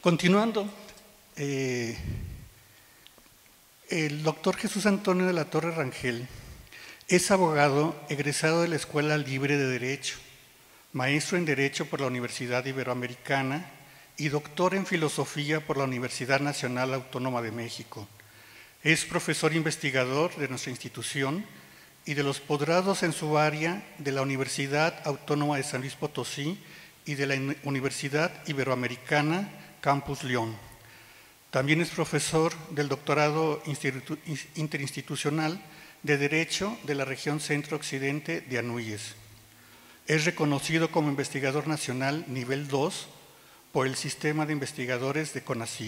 Continuando, el doctor Jesús Antonio de la Torre Rangel es abogado egresado de la Escuela Libre de Derecho, maestro en Derecho por la Universidad Iberoamericana y doctor en Filosofía por la Universidad Nacional Autónoma de México. Es profesor investigador de nuestra institución y de los posgrados en su área de la Universidad Autónoma de San Luis Potosí y de la Universidad Iberoamericana Campus León. También es profesor del doctorado interinstitucional de Derecho de la región Centro-Occidente de Anúyes. Es reconocido como investigador nacional nivel 2 por el Sistema de Investigadores de CONACYT.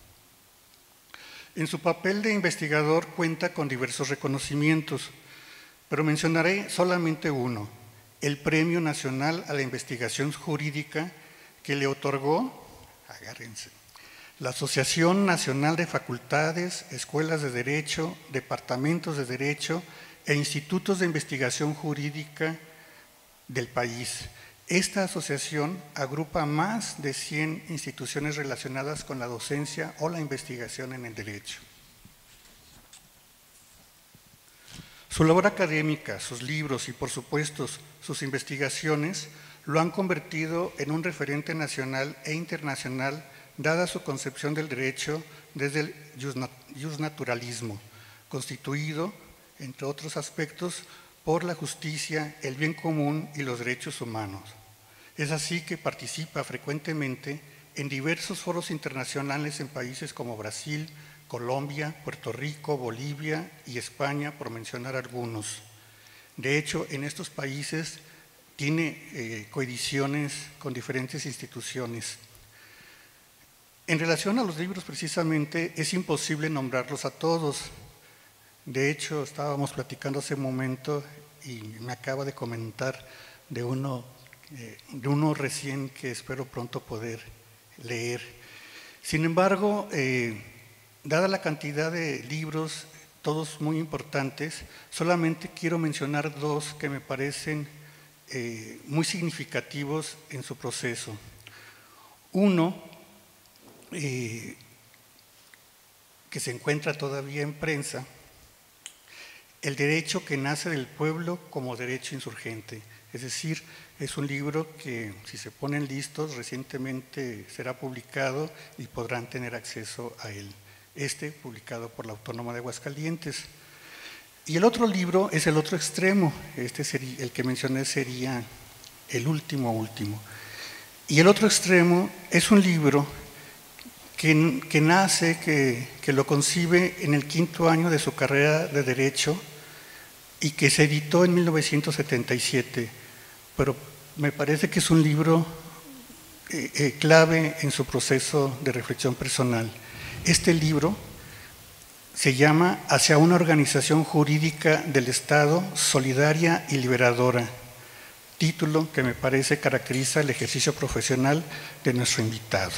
En su papel de investigador cuenta con diversos reconocimientos, pero mencionaré solamente uno, el Premio Nacional a la Investigación Jurídica que le otorgó, agárrense, la Asociación Nacional de Facultades, Escuelas de Derecho, Departamentos de Derecho e Institutos de Investigación Jurídica del país. Esta asociación agrupa más de 100 instituciones relacionadas con la docencia o la investigación en el derecho. Su labor académica, sus libros y, por supuesto, sus investigaciones lo han convertido en un referente nacional e internacional, dada su concepción del derecho desde el justnaturalismo, constituido, entre otros aspectos, por la justicia, el bien común y los derechos humanos. Es así que participa frecuentemente en diversos foros internacionales en países como Brasil, Colombia, Puerto Rico, Bolivia y España, por mencionar algunos. De hecho, en estos países tiene coediciones con diferentes instituciones. En relación a los libros, precisamente, es imposible nombrarlos a todos. De hecho, estábamos platicando hace un momento y me acaba de comentar de uno recién que espero pronto poder leer. Sin embargo, dada la cantidad de libros, todos muy importantes, solamente quiero mencionar dos que me parecen muy significativos en su proceso. Uno, que se encuentra todavía en prensa, El derecho que nace del pueblo como derecho insurgente. Es decir, es un libro que, si se ponen listos, recientemente será publicado y podrán tener acceso a él. Publicado por la Autónoma de Aguascalientes. Y el otro libro es el otro extremo. Sería, el que mencioné sería el último. Y el otro extremo es un libro que nace, que lo concibe en el 5º año de su carrera de Derecho y que se editó en 1977, pero me parece que es un libro clave en su proceso de reflexión personal. Este libro se llama Hacia una organización jurídica del Estado solidaria y liberadora, título que me parece caracteriza el ejercicio profesional de nuestro invitado.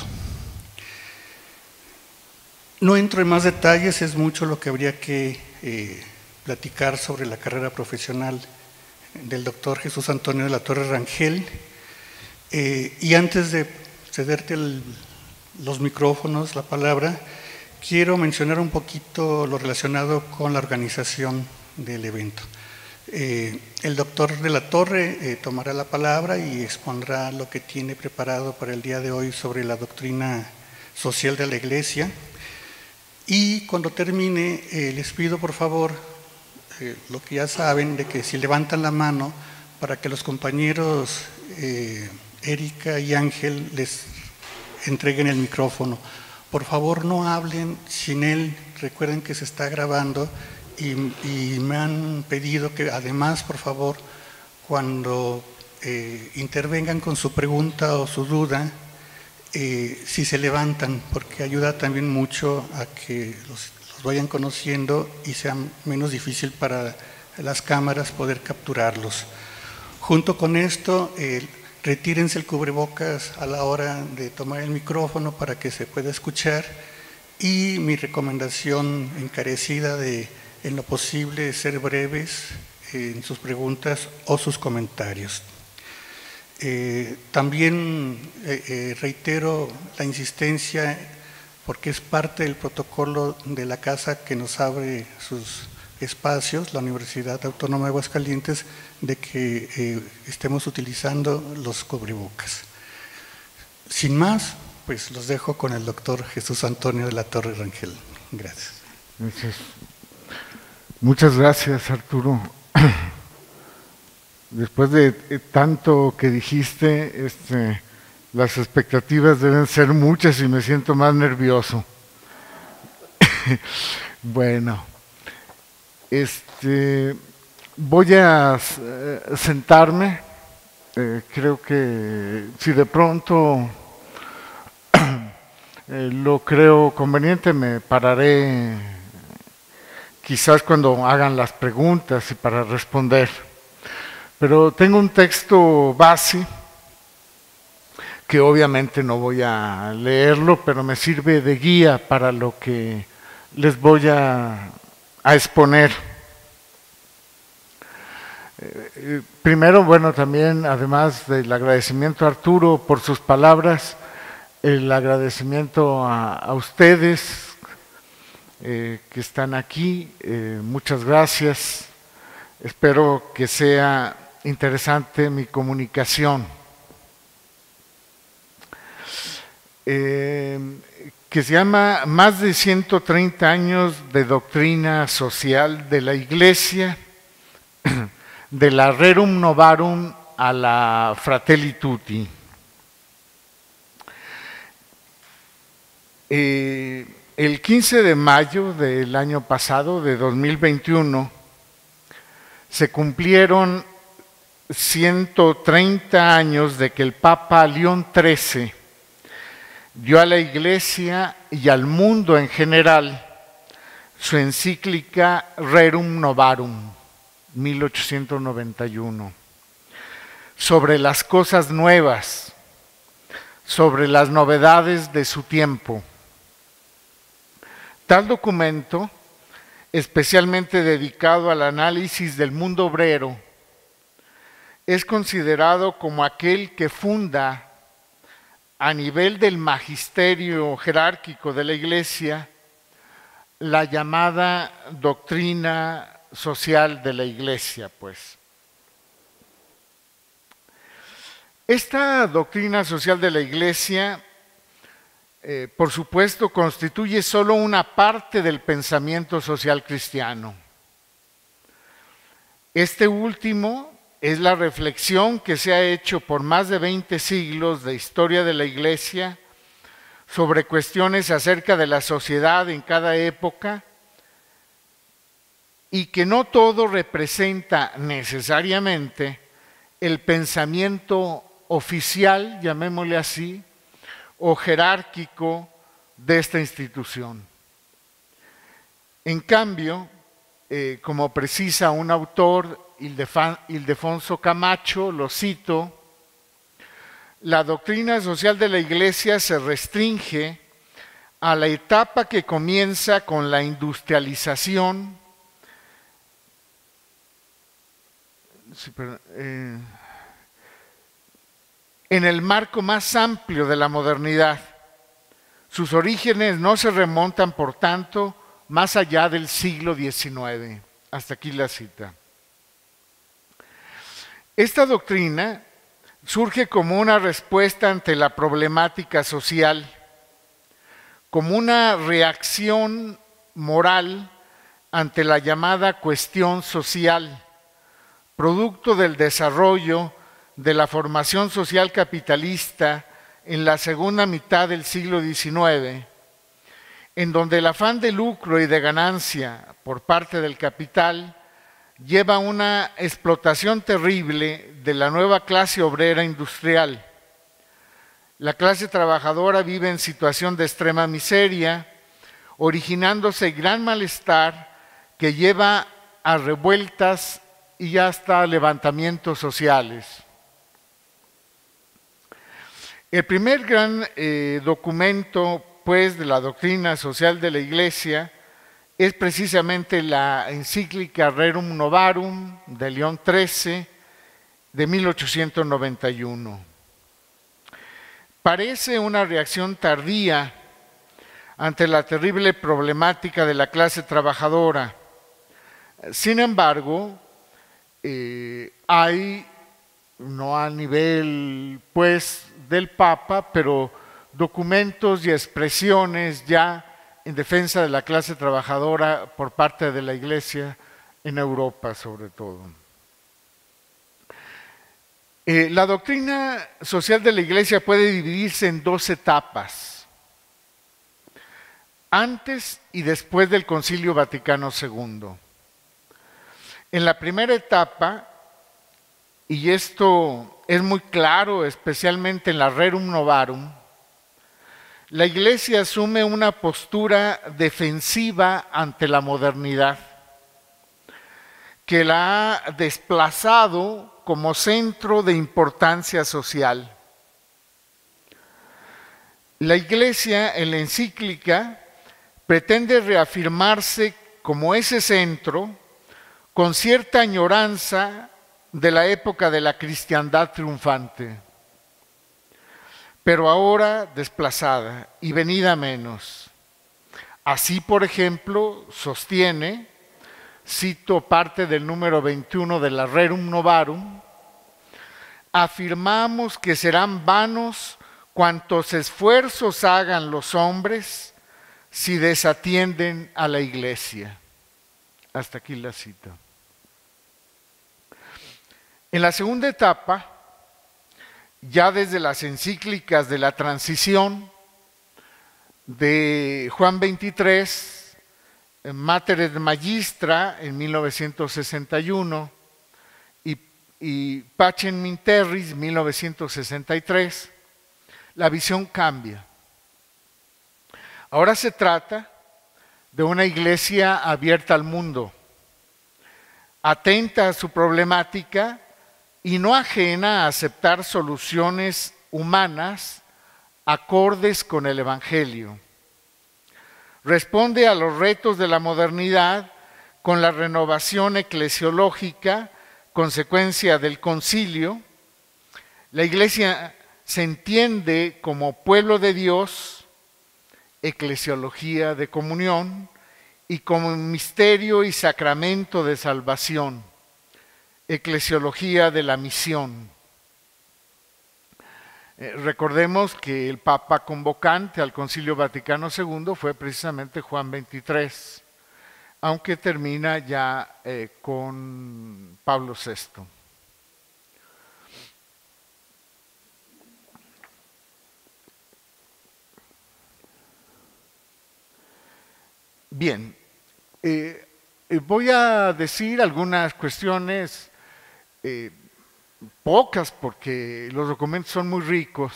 No entro en más detalles, es mucho lo que habría que platicar sobre la carrera profesional del doctor Jesús Antonio de la Torre Rangel. Y antes de cederte los micrófonos, la palabra, quiero mencionar un poquito lo relacionado con la organización del evento. El doctor de la Torre tomará la palabra y expondrá lo que tiene preparado para el día de hoy sobre la doctrina social de la Iglesia. Y cuando termine, les pido por favor, lo que ya saben, de que si levantan la mano para que los compañeros Erika y Ángel les entreguen el micrófono. Por favor, no hablen sin él, recuerden que se está grabando y me han pedido que además, por favor, cuando intervengan con su pregunta o su duda, si se levantan, porque ayuda también mucho a que los vayan conociendo y sea menos difícil para las cámaras poder capturarlos. Junto con esto, retírense el cubrebocas a la hora de tomar el micrófono para que se pueda escuchar, y mi recomendación encarecida de, en lo posible, ser breves en sus preguntas o sus comentarios. También reitero la insistencia, porque es parte del protocolo de la casa que nos abre sus espacios, la Universidad Autónoma de Aguascalientes, de que estemos utilizando los cubrebocas. Sin más, pues los dejo con el doctor Jesús Antonio de la Torre Rangel. Gracias. Muchas gracias, Arturo. Después de tanto que dijiste, las expectativas deben ser muchas y me siento más nervioso. Bueno, voy a sentarme. Creo que si de pronto lo creo conveniente, me pararé quizás cuando hagan las preguntas y para responder. Pero tengo un texto base que obviamente no voy a leerlo, pero me sirve de guía para lo que les voy a exponer. Primero, bueno, también además del agradecimiento a Arturo por sus palabras, el agradecimiento a ustedes que están aquí, muchas gracias. Espero que sea interesante mi comunicación. Que se llama Más de 130 años de doctrina social de la Iglesia, de la Rerum Novarum a la Fratelli Tutti. El 15 de mayo del año pasado, de 2021, se cumplieron 130 años de que el Papa León XIII dio a la Iglesia y al mundo en general su encíclica Rerum Novarum, 1891, sobre las cosas nuevas, sobre las novedades de su tiempo. Tal documento, especialmente dedicado al análisis del mundo obrero, es considerado como aquel que funda a nivel del magisterio jerárquico de la Iglesia la llamada doctrina social de la Iglesia, pues. Esta doctrina social de la Iglesia, por supuesto, constituye solo una parte del pensamiento social cristiano. Este último es la reflexión que se ha hecho por más de 20 siglos de historia de la Iglesia sobre cuestiones acerca de la sociedad en cada época, y que no todo representa necesariamente el pensamiento oficial, llamémosle así, o jerárquico de esta institución. En cambio, como precisa un autor, Ildefonso Camacho, lo cito, la doctrina social de la Iglesia se restringe a la etapa que comienza con la industrialización, en el marco más amplio de la modernidad. Sus orígenes no se remontan, por tanto, más allá del siglo XIX. Hasta aquí la cita. Esta doctrina surge como una respuesta ante la problemática social, como una reacción moral ante la llamada cuestión social, producto del desarrollo de la formación social capitalista en la segunda mitad del siglo XIX, en donde el afán de lucro y de ganancia por parte del capital lleva a una explotación terrible de la nueva clase obrera industrial. La clase trabajadora vive en situación de extrema miseria, originándose gran malestar que lleva a revueltas y hasta levantamientos sociales. El primer gran documento, pues, de la doctrina social de la Iglesia es precisamente la encíclica Rerum Novarum de León XIII, de 1891. Parece una reacción tardía ante la terrible problemática de la clase trabajadora. Sin embargo, hay, no a nivel pues del Papa, pero documentos y expresiones ya en defensa de la clase trabajadora por parte de la Iglesia en Europa sobre todo. La doctrina social de la Iglesia puede dividirse en dos etapas, antes y después del Concilio Vaticano II. En la primera etapa, y esto es muy claro, especialmente en la Rerum Novarum, la Iglesia asume una postura defensiva ante la modernidad, que la ha desplazado como centro de importancia social. La Iglesia, en la encíclica, pretende reafirmarse como ese centro con cierta añoranza de la época de la cristiandad triunfante, pero ahora desplazada y venida menos. Así, por ejemplo, sostiene, cito parte del número 21 de la Rerum Novarum, afirmamos que serán vanos cuantos esfuerzos hagan los hombres si desatienden a la Iglesia. Hasta aquí la cita. En la segunda etapa, ya desde las encíclicas de la transición de Juan XXIII, Mater et Magistra en 1961 y Pacem in Terris 1963, la visión cambia. Ahora se trata de una iglesia abierta al mundo, atenta a su problemática y no ajena a aceptar soluciones humanas acordes con el Evangelio. Responde a los retos de la modernidad con la renovación eclesiológica, consecuencia del concilio. La Iglesia se entiende como pueblo de Dios, eclesiología de comunión, y como misterio y sacramento de salvación, eclesiología de la misión. Recordemos que el Papa convocante al Concilio Vaticano II fue precisamente Juan XXIII, aunque termina ya con Pablo VI. Bien, voy a decir algunas cuestiones, pocas porque los documentos son muy ricos,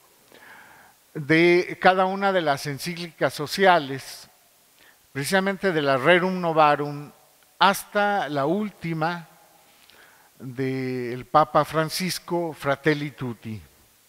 de cada una de las encíclicas sociales, precisamente de la Rerum Novarum hasta la última del Papa Francisco, Fratelli Tutti.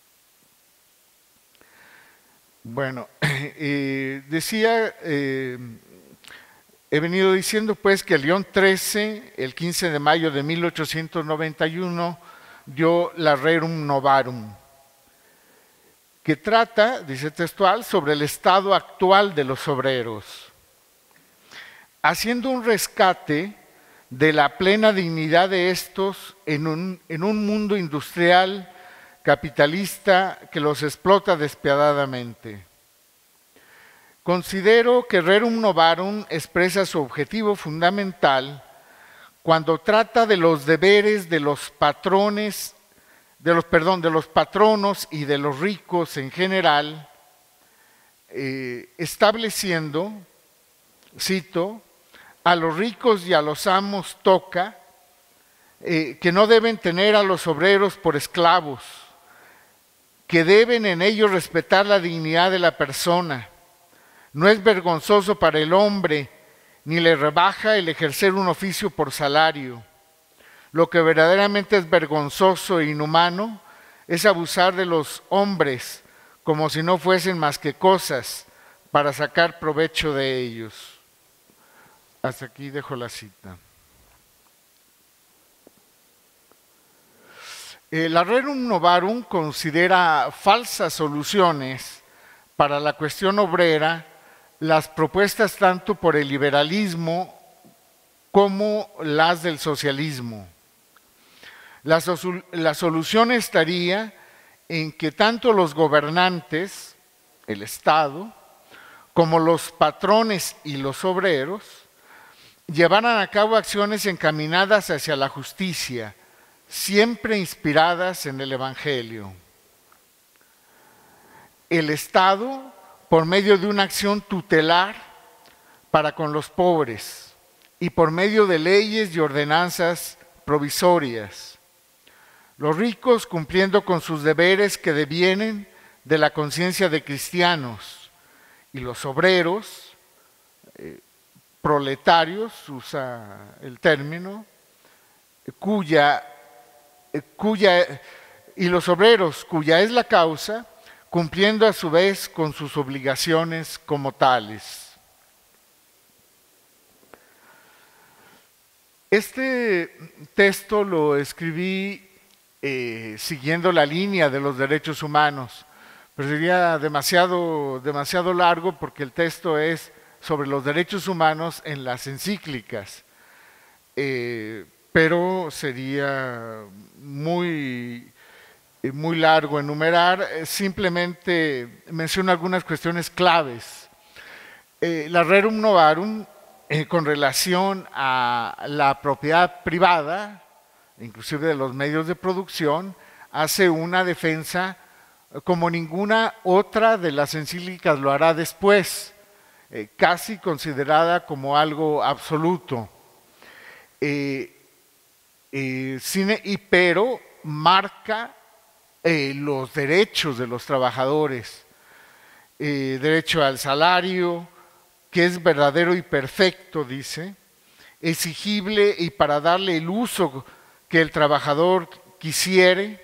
Bueno, decía, he venido diciendo pues que León XIII, el 15 de mayo de 1891, dio la Rerum Novarum, que trata, dice textual, sobre el estado actual de los obreros, haciendo un rescate de la plena dignidad de estos en un mundo industrial capitalista que los explota despiadadamente. Considero que Rerum Novarum expresa su objetivo fundamental cuando trata de los deberes de los patrones, de los patronos y de los ricos en general, estableciendo, cito, a los ricos y a los amos toca que no deben tener a los obreros por esclavos, que deben en ellos respetar la dignidad de la persona. No es vergonzoso para el hombre, ni le rebaja el ejercer un oficio por salario. Lo que verdaderamente es vergonzoso e inhumano es abusar de los hombres como si no fuesen más que cosas para sacar provecho de ellos. Hasta aquí dejo la cita. La Rerum Novarum considera falsas soluciones para la cuestión obrera las propuestas tanto por el liberalismo como las del socialismo. La solución estaría en que tanto los gobernantes, el Estado, como los patrones y los obreros, llevaran a cabo acciones encaminadas hacia la justicia, siempre inspiradas en el Evangelio. El Estado, por medio de una acción tutelar para con los pobres y por medio de leyes y ordenanzas provisorias. Los ricos cumpliendo con sus deberes que devienen de la conciencia de cristianos y los obreros, proletarios, usa el término, y los obreros cuya es la causa, cumpliendo a su vez con sus obligaciones como tales. Este texto lo escribí siguiendo la línea de los derechos humanos, pero sería demasiado largo porque el texto es sobre los derechos humanos en las encíclicas, pero sería muy largo enumerar. Simplemente menciono algunas cuestiones claves. La Rerum Novarum, con relación a la propiedad privada, inclusive de los medios de producción, hace una defensa como ninguna otra de las encíclicas lo hará después, casi considerada como algo absoluto. Pero marca los derechos de los trabajadores, derecho al salario, que es verdadero y perfecto, dice, exigible y para darle el uso que el trabajador quisiere.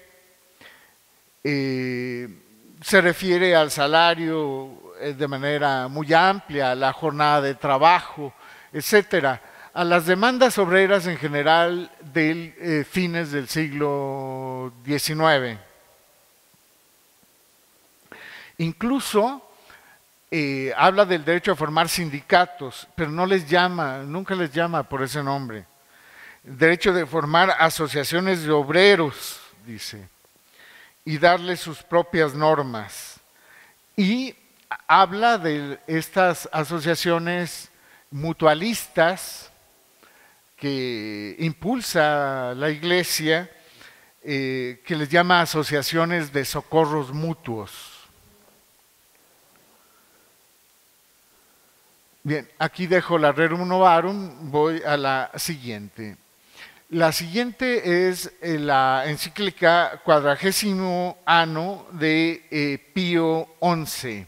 Se refiere al salario de manera muy amplia, a la jornada de trabajo, etcétera, a las demandas obreras en general de fines del siglo XIX. Incluso habla del derecho a formar sindicatos, pero nunca les llama por ese nombre. Derecho de formar asociaciones de obreros, dice, y darle sus propias normas. Y habla de estas asociaciones mutualistas que impulsa la Iglesia, que les llama asociaciones de socorros mutuos. Bien, aquí dejo la Rerum Novarum, voy a la siguiente. La siguiente es la encíclica Quadragésimo Anno de Pío XI.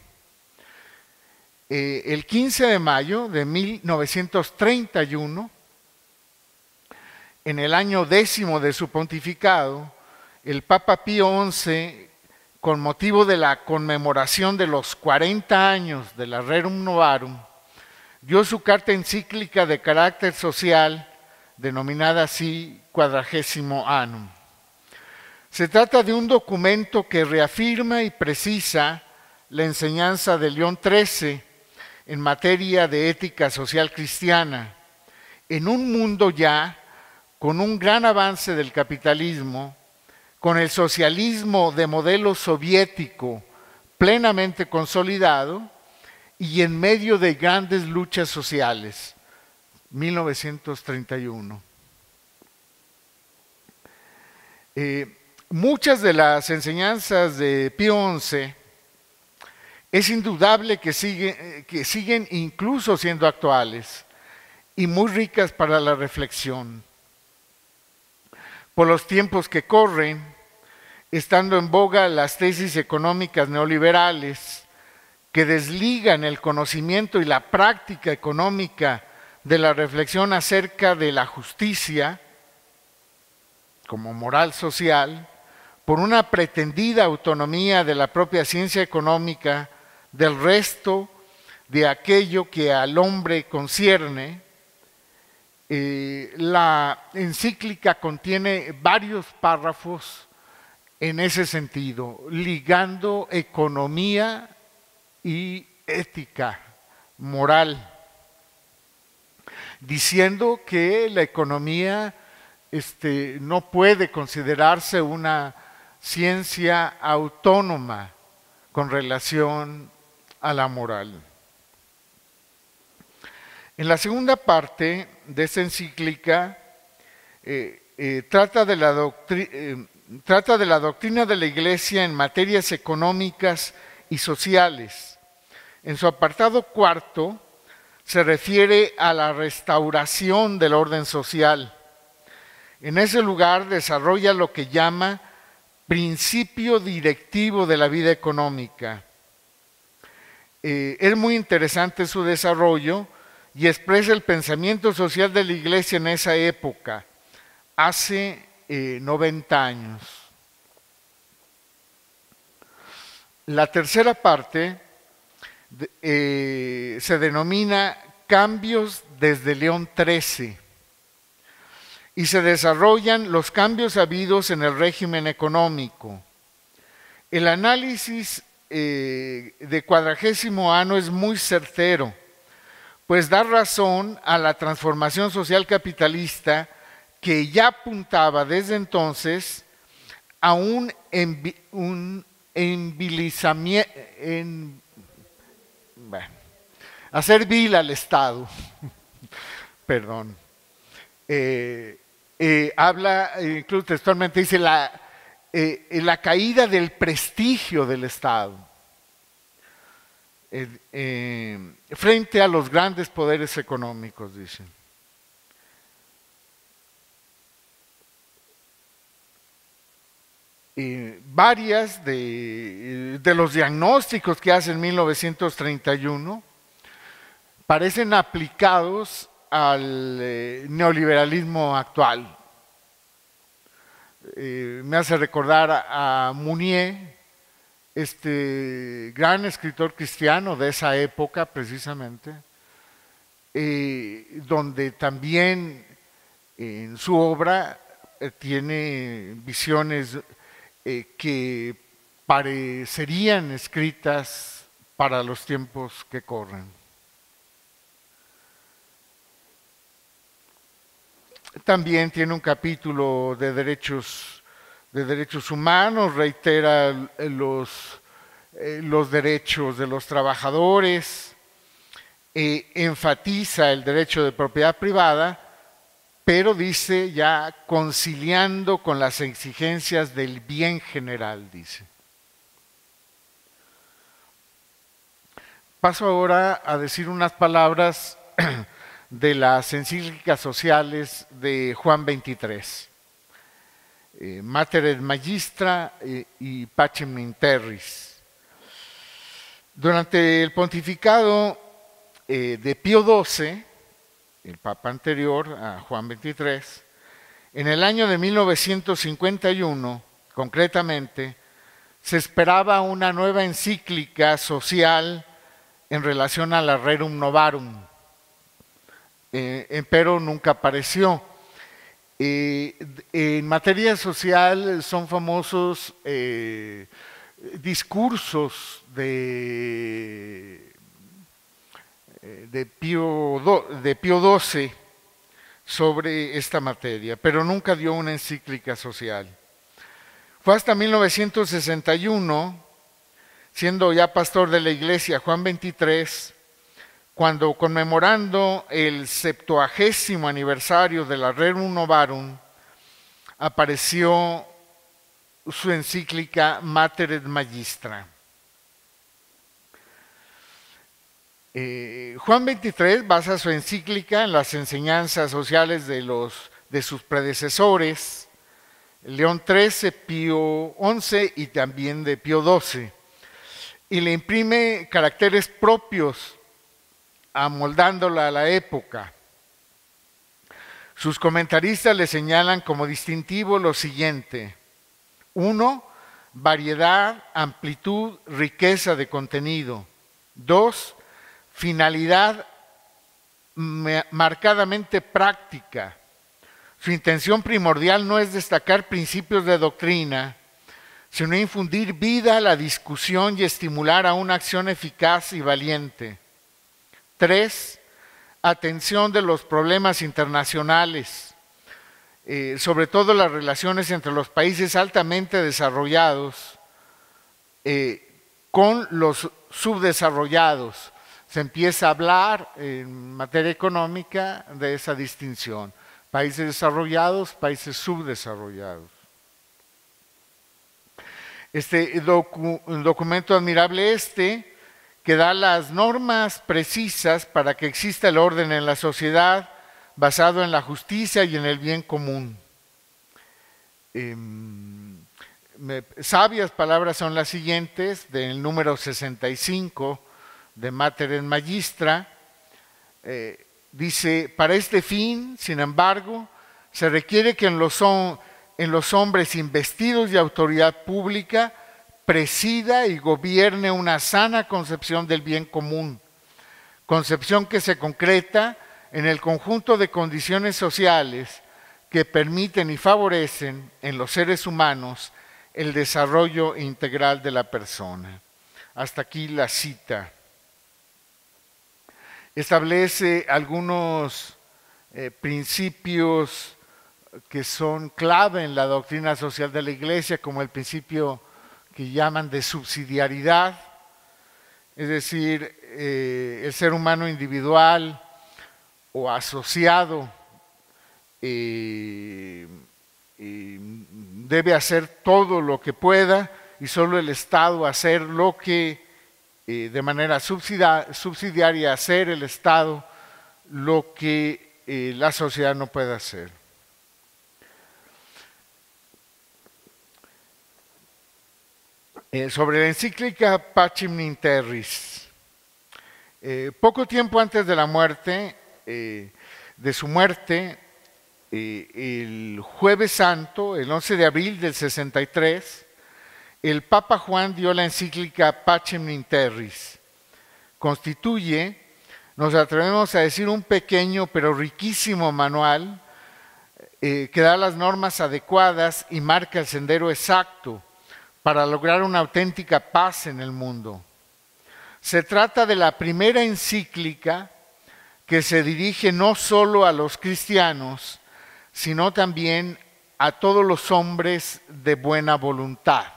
El 15 de mayo de 1931, en el año 10º de su pontificado, el Papa Pío XI, con motivo de la conmemoración de los 40 años de la Rerum Novarum, dio su carta encíclica de carácter social, denominada así Quadragésimo Annum. Se trata de un documento que reafirma y precisa la enseñanza de León XIII en materia de ética social cristiana, en un mundo ya con un gran avance del capitalismo, con el socialismo de modelo soviético plenamente consolidado y en medio de grandes luchas sociales. 1931. Muchas de las enseñanzas de Pío XI es indudable que siguen incluso siendo actuales y muy ricas para la reflexión. Por los tiempos que corren, estando en boga las tesis económicas neoliberales que desligan el conocimiento y la práctica económica de la reflexión acerca de la justicia como moral social, por una pretendida autonomía de la propia ciencia económica del resto de aquello que al hombre concierne. La encíclica contiene varios párrafos en ese sentido, ligando economía y ética, moral, diciendo que la economía no puede considerarse una ciencia autónoma con relación a la moral. En la segunda parte de esta encíclica trata de la doctrina de la Iglesia en materias económicas y sociales. En su apartado cuarto se refiere a la restauración del orden social. En ese lugar desarrolla lo que llama principio directivo de la vida económica. Es muy interesante su desarrollo y expresa el pensamiento social de la Iglesia en esa época, hace 90 años. La tercera parte se denomina Cambios desde León XIII y se desarrollan los cambios habidos en el régimen económico. El análisis de 40º año es muy certero, pues da razón a la transformación social capitalista que ya apuntaba desde entonces a un hacer vil al Estado. Perdón. Habla, incluso textualmente dice, la caída del prestigio del Estado frente a los grandes poderes económicos, dicen. Varias de los diagnósticos que hace en 1931 parecen aplicados al neoliberalismo actual. Me hace recordar a Mounier, gran escritor cristiano de esa época precisamente, donde también en su obra tiene visiones que parecerían escritas para los tiempos que corren. También tiene un capítulo de derechos humanos, reitera los derechos de los trabajadores, enfatiza el derecho de propiedad privada, pero dice ya conciliando con las exigencias del bien general, dice. Paso ahora a decir unas palabras de las encíclicas sociales de Juan XXIII, Mater et Magistra y Pacem in Terris. Durante el pontificado de Pío XII, el papa anterior a Juan XXIII, en el año de 1951, concretamente, se esperaba una nueva encíclica social en relación a la Rerum Novarum, pero nunca apareció. En materia social son famosos discursos de Pío XII sobre esta materia, pero nunca dio una encíclica social. Fue hasta 1961, siendo ya pastor de la Iglesia Juan XXIII, cuando, conmemorando el 70º aniversario de la Rerum Novarum, apareció su encíclica Mater et Magistra. Juan XXIII basa su encíclica en las enseñanzas sociales de sus predecesores, León XIII, Pío XI y también de Pío XII, y le imprime caracteres propios, amoldándola a la época. Sus comentaristas le señalan como distintivo lo siguiente: 1, variedad, amplitud, riqueza de contenido. 2, finalidad marcadamente práctica. Su intención primordial no es destacar principios de doctrina, sino infundir vida a la discusión y estimular a una acción eficaz y valiente. 3. Atención de los problemas internacionales, sobre todo las relaciones entre los países altamente desarrollados con los subdesarrollados. Se empieza a hablar en materia económica de esa distinción. Países desarrollados, países subdesarrollados. Un documento admirable que da las normas precisas para que exista el orden en la sociedad basado en la justicia y en el bien común. Sabias palabras son las siguientes, del número 65 de Mater et Magistra. Dice, para este fin, sin embargo, se requiere que en los hombres investidos de autoridad pública presida y gobierne una sana concepción del bien común, concepción que se concreta en el conjunto de condiciones sociales que permiten y favorecen en los seres humanos el desarrollo integral de la persona. Hasta aquí la cita. Establece algunos principios que son clave en la doctrina social de la Iglesia, como el principio que llaman de subsidiariedad, es decir, el ser humano individual o asociado debe hacer todo lo que pueda y solo el Estado hacer lo que de manera subsidiaria hacer el Estado lo que la sociedad no puede hacer. Sobre la encíclica Pacem in Terris. Poco tiempo antes de la muerte, de su muerte, el Jueves Santo, el 11 de abril del 63, el Papa Juan dio la encíclica Pacem in Terris. Constituye, nos atrevemos a decir, un pequeño pero riquísimo manual que da las normas adecuadas y marca el sendero exacto para lograr una auténtica paz en el mundo. Se trata de la primera encíclica que se dirige no solo a los cristianos, sino también a todos los hombres de buena voluntad.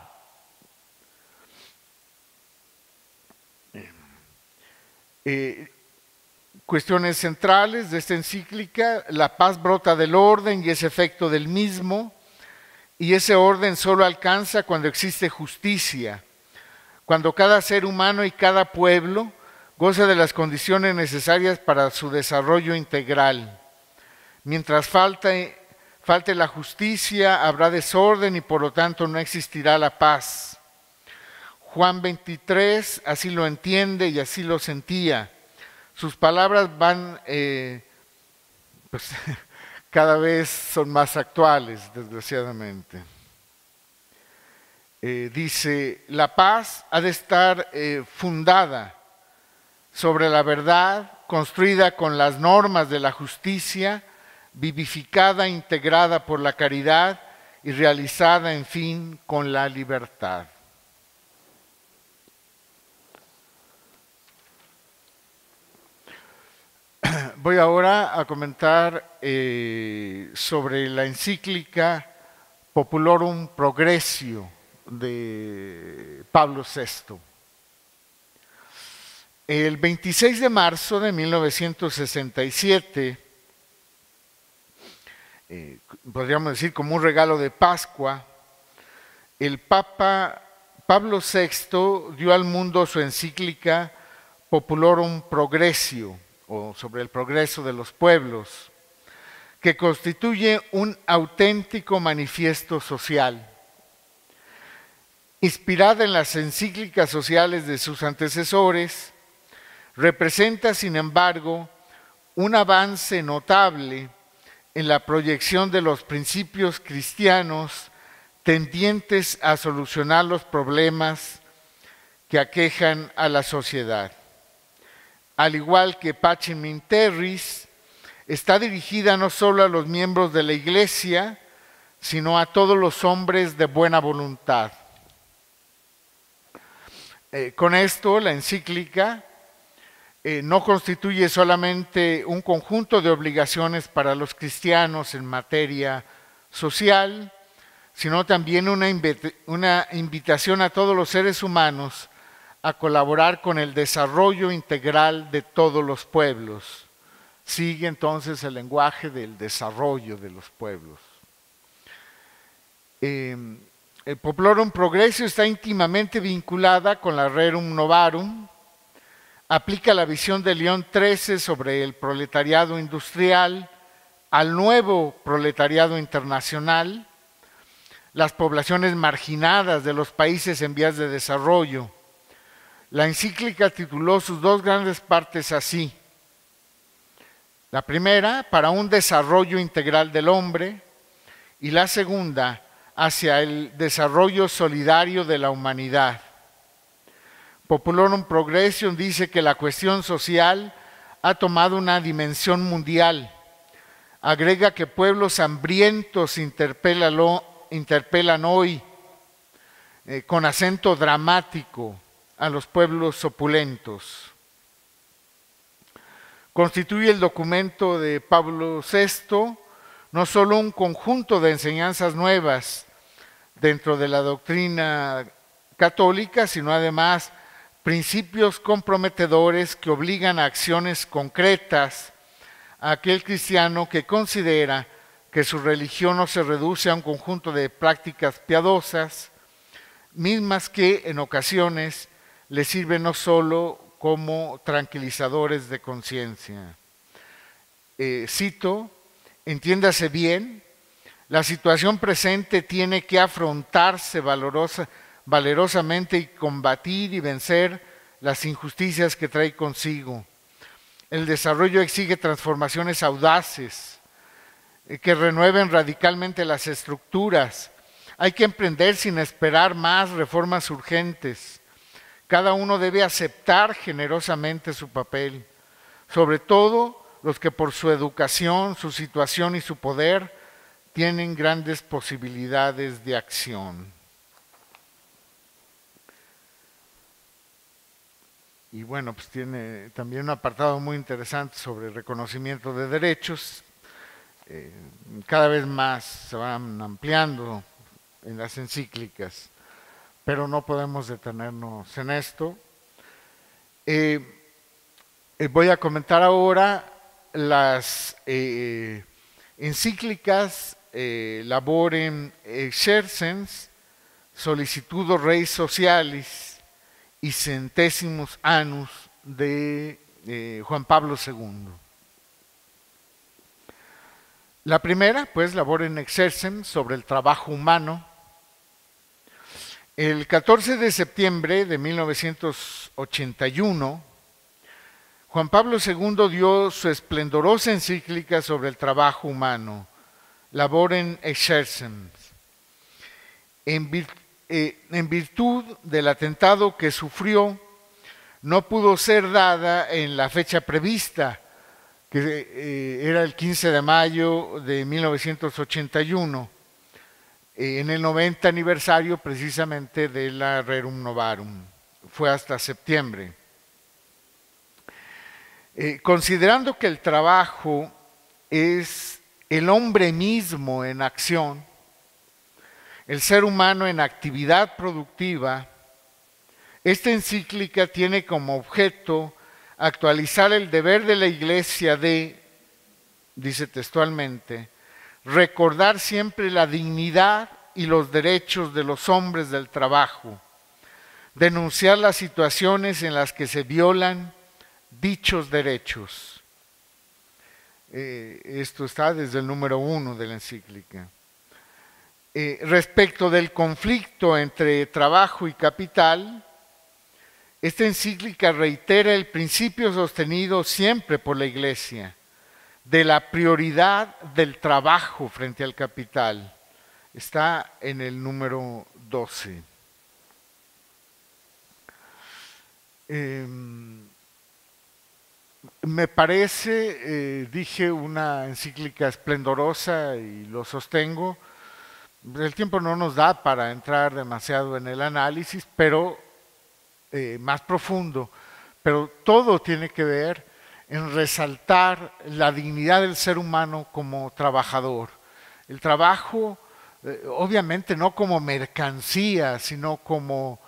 Cuestiones centrales de esta encíclica: la paz brota del orden y es efecto del mismo, y ese orden solo alcanza cuando existe justicia, cuando cada ser humano y cada pueblo goza de las condiciones necesarias para su desarrollo integral. Mientras falte la justicia, habrá desorden y por lo tanto no existirá la paz. Juan 23 así lo entiende y así lo sentía. Sus palabras van, cada vez son más actuales, desgraciadamente. Dice, la paz ha de estar fundada sobre la verdad, construida con las normas de la justicia, vivificada, integrada por la caridad y realizada, en fin, con la libertad. Voy ahora a comentar sobre la encíclica Populorum Progressio de Pablo VI. El 26 de marzo de 1967, podríamos decir como un regalo de Pascua, el Papa Pablo VI dio al mundo su encíclica Populorum Progressio, o sobre el progreso de los pueblos, que constituye un auténtico manifiesto social. Inspirada en las encíclicas sociales de sus antecesores, representa, sin embargo, un avance notable en la proyección de los principios cristianos tendientes a solucionar los problemas que aquejan a la sociedad. Al igual que Pacem in Terris, está dirigida no solo a los miembros de la Iglesia, sino a todos los hombres de buena voluntad. Con esto, la encíclica no constituye solamente un conjunto de obligaciones para los cristianos en materia social, sino también una invitación a todos los seres humanos a colaborar con el desarrollo integral de todos los pueblos. Sigue entonces el lenguaje del desarrollo de los pueblos. El Populorum Progressio está íntimamente vinculada con la Rerum Novarum, aplica la visión de León XIII sobre el proletariado industrial al nuevo proletariado internacional, las poblaciones marginadas de los países en vías de desarrollo. La encíclica tituló sus dos grandes partes así. La primera, para un desarrollo integral del hombre, y la segunda, hacia el desarrollo solidario de la humanidad. Populorum Progressio dice que la cuestión social ha tomado una dimensión mundial. Agrega que pueblos hambrientos interpelan hoy con acento dramático a los pueblos opulentos. Constituye el documento de Pablo VI no solo un conjunto de enseñanzas nuevas dentro de la doctrina católica, sino además principios comprometedores que obligan a acciones concretas a aquel cristiano que considera que su religión no se reduce a un conjunto de prácticas piadosas, mismas que en ocasiones le sirven no solo como tranquilizadores de conciencia. Cito, entiéndase bien, la situación presente tiene que afrontarse valerosamente y combatir y vencer las injusticias que trae consigo. El desarrollo exige transformaciones audaces que renueven radicalmente las estructuras. Hay que emprender sin esperar más reformas urgentes. Cada uno debe aceptar generosamente su papel, sobre todo los que por su educación, su situación y su poder tienen grandes posibilidades de acción. Y bueno, pues tiene también un apartado muy interesante sobre reconocimiento de derechos. Cada vez más se van ampliando en las encíclicas, pero no podemos detenernos en esto. Voy a comentar ahora las encíclicas Laborem Exercens, Solicitudo Rei Socialis y Centésimos Annus de Juan Pablo II. La primera, pues, Laborem Exercens, sobre el trabajo humano. El 14 de septiembre de 1981, Juan Pablo II dio su esplendorosa encíclica sobre el trabajo humano, Laborem Exercens. En virtud del atentado que sufrió, no pudo ser dada en la fecha prevista, que era el 15 de mayo de 1981, en el 90 aniversario precisamente de la Rerum Novarum. Fue hasta septiembre. Considerando que el trabajo es el hombre mismo en acción, el ser humano en actividad productiva, esta encíclica tiene como objeto actualizar el deber de la Iglesia de, dice textualmente, recordar siempre la dignidad y los derechos de los hombres del trabajo, denunciar las situaciones en las que se violan dichos derechos. Esto está desde el número 1 de la encíclica. Respecto del conflicto entre trabajo y capital, esta encíclica reitera el principio sostenido siempre por la Iglesia de la prioridad del trabajo frente al capital. Está en el número 12. Me parece, dije, una encíclica esplendorosa y lo sostengo. El tiempo no nos da para entrar demasiado en el análisis, pero más profundo, pero todo tiene que ver en resaltar la dignidad del ser humano como trabajador. El trabajo, obviamente no como mercancía, sino como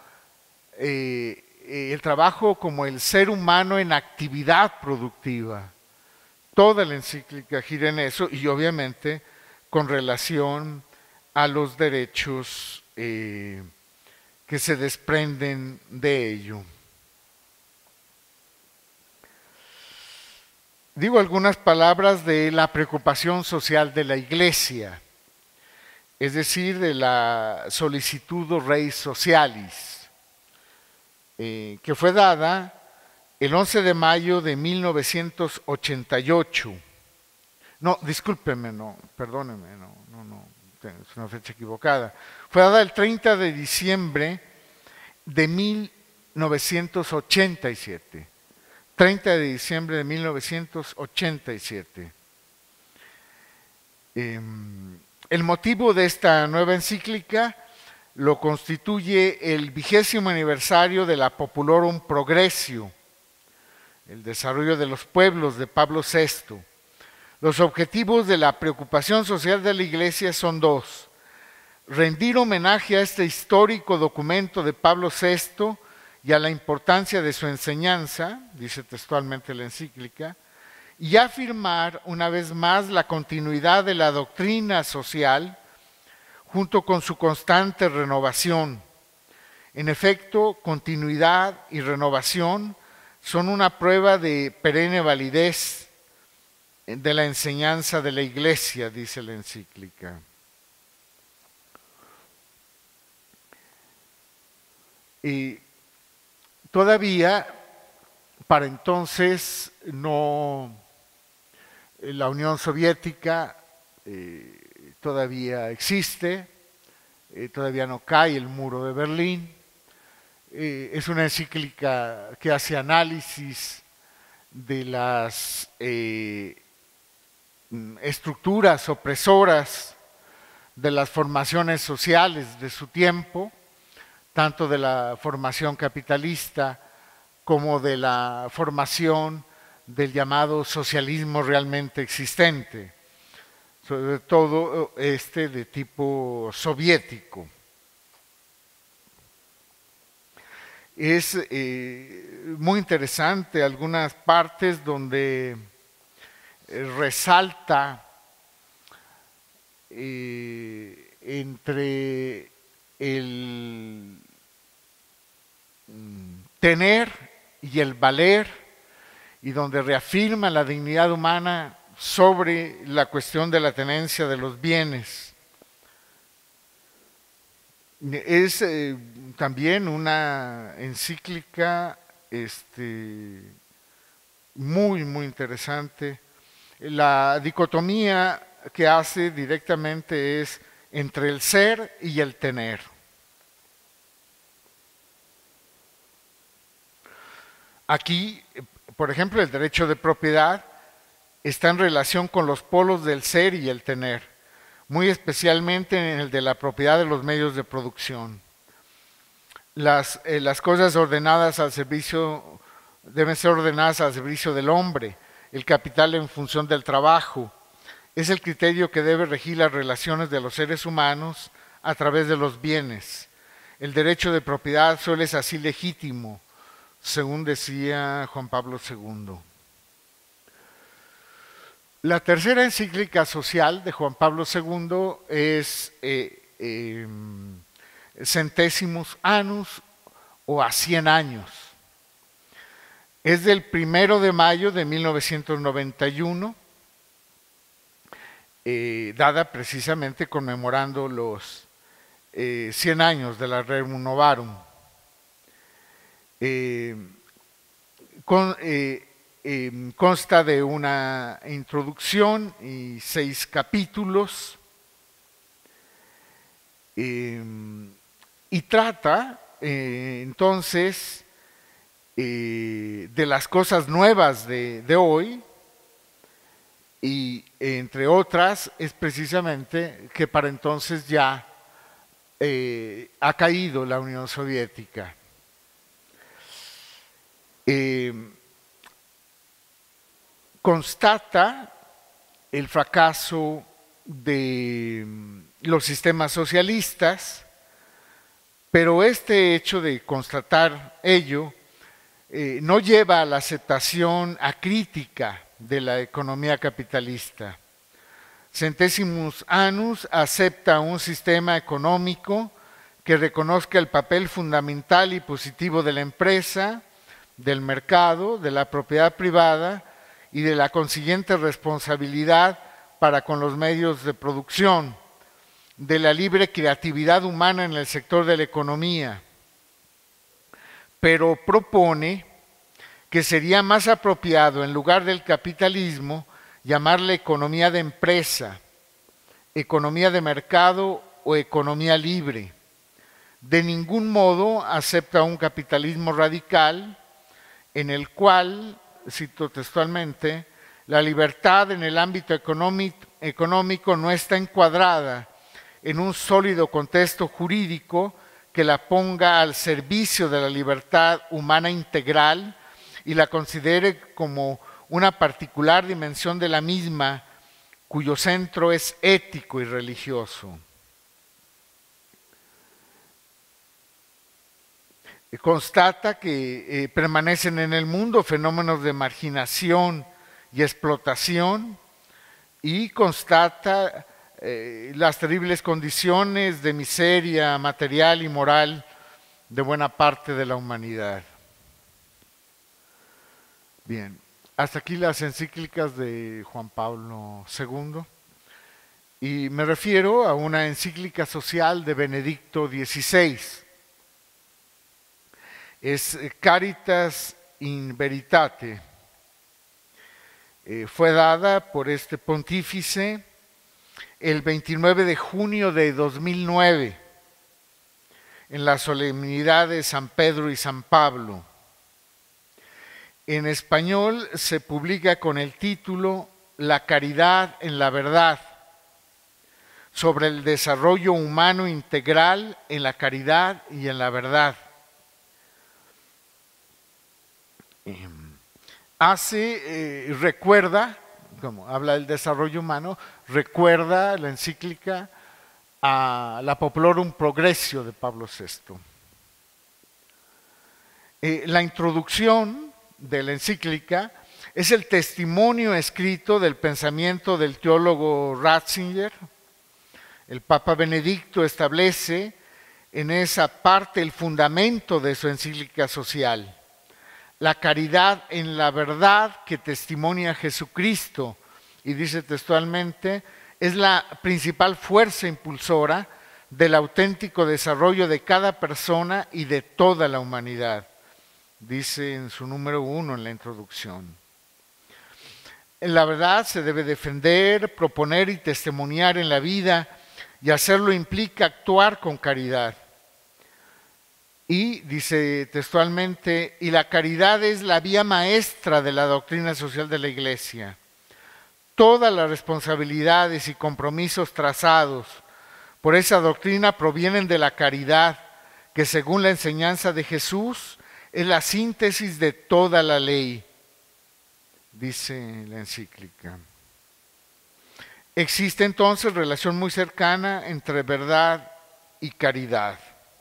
el trabajo como el ser humano en actividad productiva. Toda la encíclica gira en eso y obviamente con relación a los derechos que se desprenden de ello. Digo algunas palabras de la preocupación social de la Iglesia, es decir, de la Solicitudo Rei Socialis, que fue dada el 11 de mayo de 1988. No, discúlpeme, no, perdóneme, no, es una fecha equivocada. Fue dada el 30 de diciembre de 1987. 30 de diciembre de 1987. El motivo de esta nueva encíclica lo constituye el 20º aniversario de la Populorum Progressio, el desarrollo de los pueblos de Pablo VI. Los objetivos de la preocupación social de la Iglesia son dos: rendir homenaje a este histórico documento de Pablo VI y a la importancia de su enseñanza, dice textualmente la encíclica, y afirmar una vez más la continuidad de la doctrina social junto con su constante renovación. En efecto, continuidad y renovación son una prueba de perenne validez de la enseñanza de la Iglesia, dice la encíclica. Y todavía, para entonces, la Unión Soviética todavía existe, todavía no cae el muro de Berlín. Es una encíclica que hace análisis de las estructuras opresoras de las formaciones sociales de su tiempo, tanto de la formación capitalista como de la formación del llamado socialismo realmente existente, sobre todo de tipo soviético. Es muy interesante algunas partes donde resalta entre el tener y el valer, y donde reafirma la dignidad humana sobre la cuestión de la tenencia de los bienes. Es también una encíclica muy, muy interesante. La dicotomía que hace directamente es entre el ser y el tener. Aquí, por ejemplo, el derecho de propiedad está en relación con los polos del ser y el tener, muy especialmente en el de la propiedad de los medios de producción. Las cosas ordenadas al servicio deben ser ordenadas al servicio del hombre, el capital en función del trabajo. Es el criterio que debe regir las relaciones de los seres humanos a través de los bienes. El derecho de propiedad suele ser así legítimo, según decía Juan Pablo II. La tercera encíclica social de Juan Pablo II es Centésimos Annus, o a 100 años. Es del 1 de mayo de 1991, dada precisamente conmemorando los 100 años de la Rerum Novarum. Consta de una introducción y 6 capítulos, y trata entonces de las cosas nuevas de hoy, y entre otras es precisamente que para entonces ya ha caído la Unión Soviética. constata el fracaso de los sistemas socialistas, pero este hecho de constatar ello no lleva a la aceptación acrítica de la economía capitalista. Centesimus Annus acepta un sistema económico que reconozca el papel fundamental y positivo de la empresa, del mercado, de la propiedad privada y de la consiguiente responsabilidad para con los medios de producción, de la libre creatividad humana en el sector de la economía, pero propone que sería más apropiado, en lugar del capitalismo, llamarle economía de empresa, economía de mercado o economía libre. De ningún modo acepta un capitalismo radical en el cual, cito textualmente, la libertad en el ámbito económico no está encuadrada en un sólido contexto jurídico que la ponga al servicio de la libertad humana integral y la considere como una particular dimensión de la misma, cuyo centro es ético y religioso. Constata que permanecen en el mundo fenómenos de marginación y explotación y constata las terribles condiciones de miseria material y moral de buena parte de la humanidad. Bien, hasta aquí las encíclicas de Juan Pablo II y me refiero a una encíclica social de Benedicto XVI. Es Caritas in Veritate. Fue dada por este pontífice el 29 de junio de 2009 en la solemnidad de San Pedro y San Pablo. En español se publica con el título La caridad en la verdad, sobre el desarrollo humano integral en la caridad y en la verdad. Recuerda, como habla del desarrollo humano, recuerda la encíclica a la Populorum Progressio de Pablo VI. La introducción de la encíclica es el testimonio escrito del pensamiento del teólogo Ratzinger. El Papa Benedicto establece en esa parte el fundamento de su encíclica social. La caridad en la verdad que testimonia Jesucristo, y dice textualmente, es la principal fuerza impulsora del auténtico desarrollo de cada persona y de toda la humanidad, dice en su número 1 en la introducción. En la verdad se debe defender, proponer y testimoniar en la vida, y hacerlo implica actuar con caridad. Y dice textualmente, y la caridad es la vía maestra de la doctrina social de la Iglesia. Todas las responsabilidades y compromisos trazados por esa doctrina provienen de la caridad, que según la enseñanza de Jesús es la síntesis de toda la ley, dice la encíclica. Existe entonces relación muy cercana entre verdad y caridad.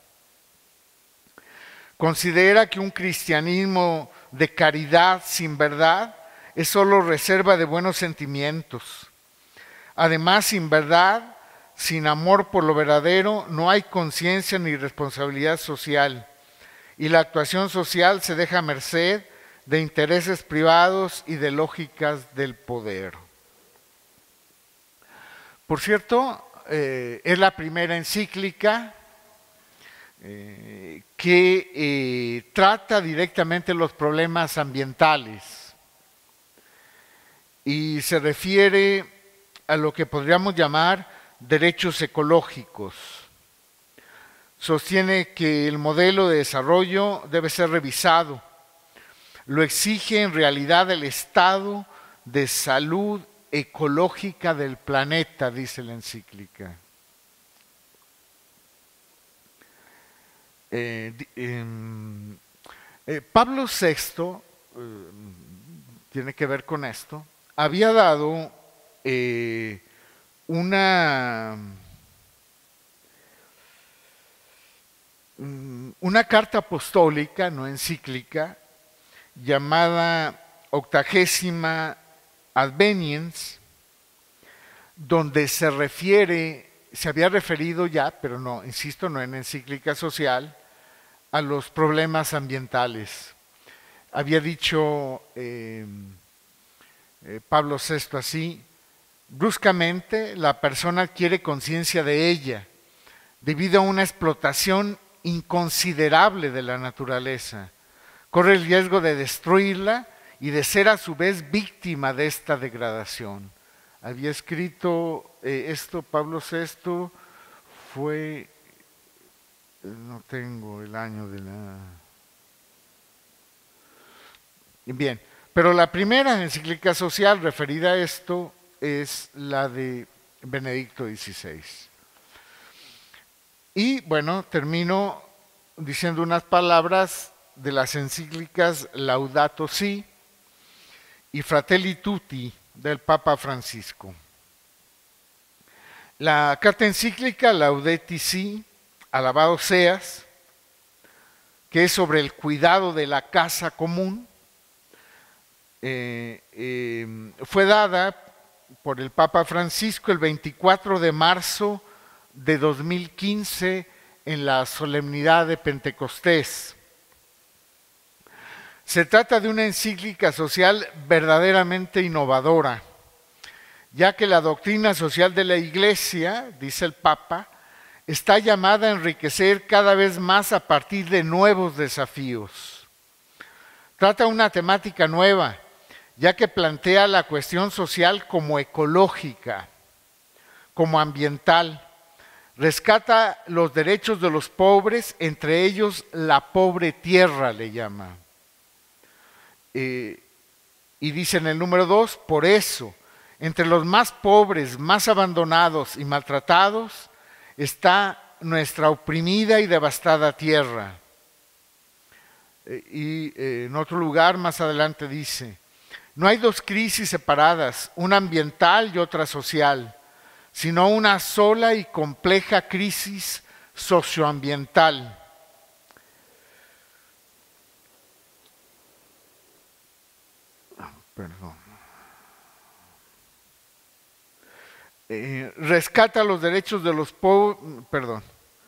Considera que un cristianismo de caridad sin verdad es solo reserva de buenos sentimientos. Además, sin verdad, sin amor por lo verdadero, no hay conciencia ni responsabilidad social, y la actuación social se deja a merced de intereses privados y de lógicas del poder. Por cierto, es la primera encíclica que trata directamente los problemas ambientales y se refiere a lo que podríamos llamar derechos ecológicos. Sostiene que el modelo de desarrollo debe ser revisado. Lo exige en realidad el estado de salud ecológica del planeta, dice la encíclica. Pablo VI, tiene que ver con esto, había dado una carta apostólica, no encíclica, llamada Octagésima Adveniens, donde se había referido ya, pero no, insisto, no en encíclica social, a los problemas ambientales. Había dicho Pablo VI así: bruscamente la persona adquiere conciencia de ella, debido a una explotación inconsiderable de la naturaleza. Corre el riesgo de destruirla y de ser a su vez víctima de esta degradación. Había escrito esto Pablo VI, fue, no tengo el año de la... Bien, pero la primera encíclica social referida a esto es la de Benedicto XVI. Y bueno, termino diciendo unas palabras de las encíclicas Laudato Si y Fratelli Tutti del Papa Francisco. La carta encíclica Laudetur Si, alabado seas, que es sobre el cuidado de la casa común, fue dada por el Papa Francisco el 24 de marzo de 2015 en la solemnidad de Pentecostés. Se trata de una encíclica social verdaderamente innovadora, ya que la doctrina social de la Iglesia, dice el Papa, está llamada a enriquecer cada vez más a partir de nuevos desafíos. Trata una temática nueva, ya que plantea la cuestión social como ecológica, como ambiental. Rescata los derechos de los pobres, entre ellos la pobre tierra le llama. Y dice en el número 2, por eso, entre los más pobres, más abandonados y maltratados, está nuestra oprimida y devastada tierra. Y en otro lugar más adelante dice, no hay dos crisis separadas, una ambiental y otra social, sino una sola y compleja crisis socioambiental. Perdón. Rescata los derechos de los pobres, perdón,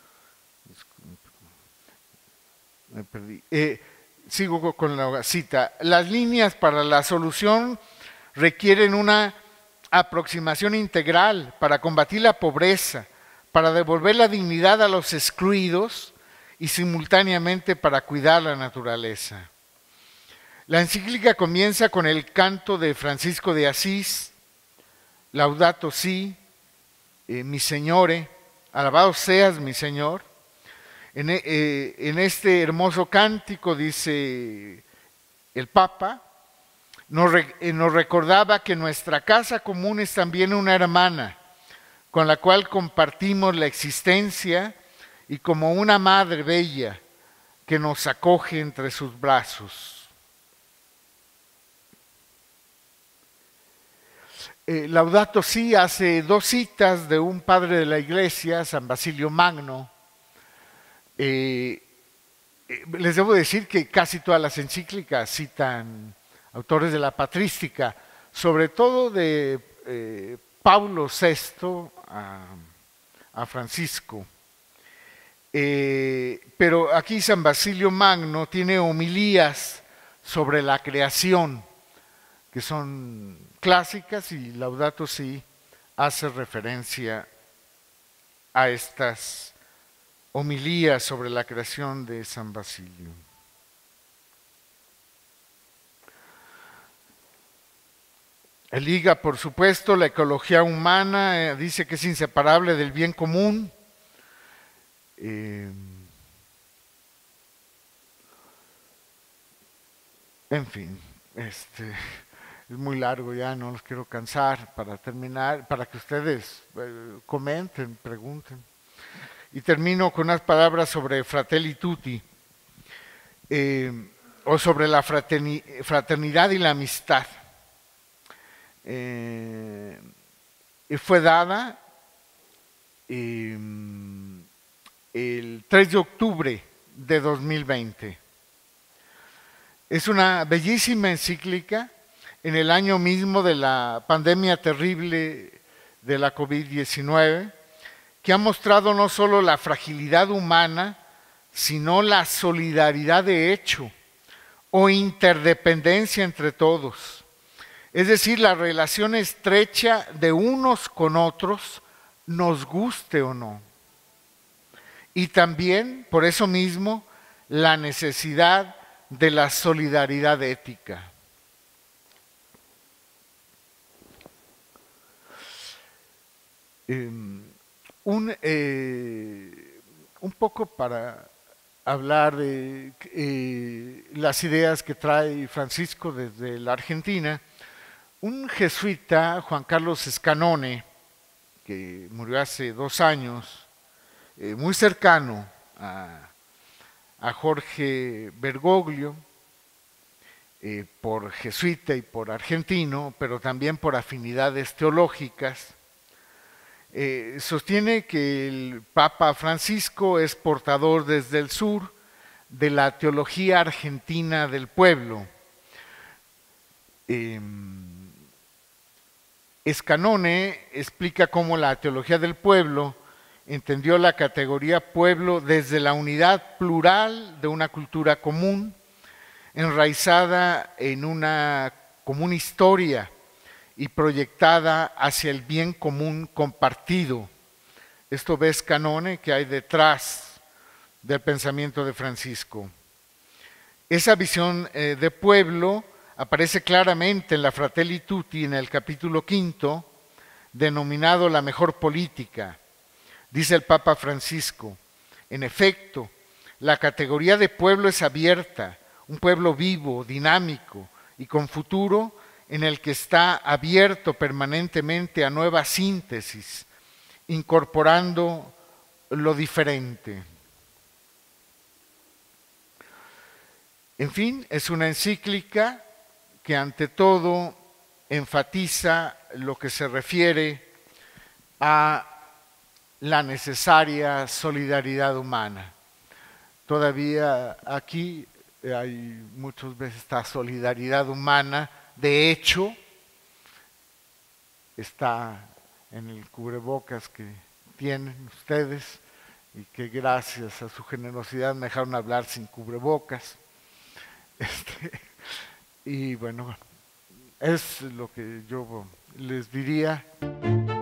me perdí. Sigo con la cita. Las líneas para la solución requieren una aproximación integral para combatir la pobreza, para devolver la dignidad a los excluidos y simultáneamente para cuidar la naturaleza. La encíclica comienza con el canto de Francisco de Asís, Laudato Si, mi Señore, alabado seas mi Señor. En este hermoso cántico, dice el Papa, nos recordaba que nuestra casa común es también una hermana, con la cual compartimos la existencia y como una madre bella que nos acoge entre sus brazos. Laudato Si hace dos citas de un padre de la Iglesia, San Basilio Magno. Les debo decir que casi todas las encíclicas citan autores de la patrística, sobre todo de Pablo VI a Francisco. Pero aquí San Basilio Magno tiene homilías sobre la creación, que son clásicas, y Laudato Si hace referencia a estas homilías sobre la creación de San Basilio. Liga, por supuesto, la ecología humana, dice que es inseparable del bien común. En fin, es muy largo ya, no los quiero cansar. Para terminar, para que ustedes comenten, pregunten. Y termino con unas palabras sobre Fratelli Tutti. o sobre la fraternidad y la amistad. Y fue dada el 3 de octubre de 2020. Es una bellísima encíclica en el año mismo de la pandemia terrible de la COVID-19, que ha mostrado no solo la fragilidad humana, sino la solidaridad de hecho o interdependencia entre todos. Es decir, la relación estrecha de unos con otros, nos guste o no. Y también, por eso mismo, la necesidad de la solidaridad ética. Un poco para hablar de las ideas que trae Francisco desde la Argentina, un jesuita, Juan Carlos Escanone, que murió hace 2 años, muy cercano a Jorge Bergoglio, por jesuita y por argentino, pero también por afinidades teológicas, sostiene que el Papa Francisco es portador desde el sur de la teología argentina del pueblo. Escanone explica cómo la teología del pueblo entendió la categoría pueblo desde la unidad plural de una cultura común, enraizada en una común historia y proyectada hacia el bien común compartido. Esto ve Escanone que hay detrás del pensamiento de Francisco. Esa visión de pueblo aparece claramente en la Fratelli Tutti, en el capítulo 5, denominado la mejor política. Dice el Papa Francisco: en efecto, la categoría de pueblo es abierta, un pueblo vivo, dinámico y con futuro, en el que está abierto permanentemente a nuevas síntesis, incorporando lo diferente. En fin, es una encíclica que ante todo enfatiza lo que se refiere a la necesaria solidaridad humana. Todavía aquí hay muchas veces esta solidaridad humana, de hecho, está en el cubrebocas que tienen ustedes y que gracias a su generosidad me dejaron hablar sin cubrebocas. Y bueno, es lo que yo les diría.